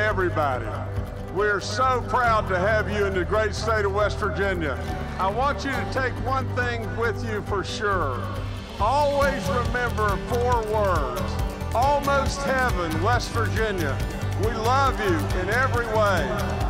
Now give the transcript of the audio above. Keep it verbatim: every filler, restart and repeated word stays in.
everybody. We're so proud to have you in the great state of West Virginia. I want you to take one thing with you for sure. Always remember four words. Almost heaven, West Virginia. We love you in every way.